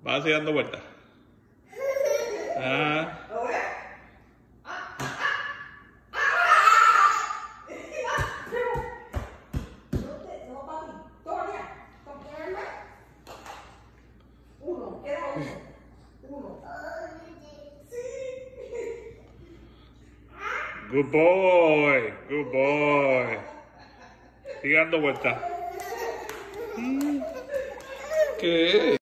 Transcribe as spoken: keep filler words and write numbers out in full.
Vas a seguir dando vueltas. Ah. Good boy, good boy. Sigue dando vueltas. ¿Qué?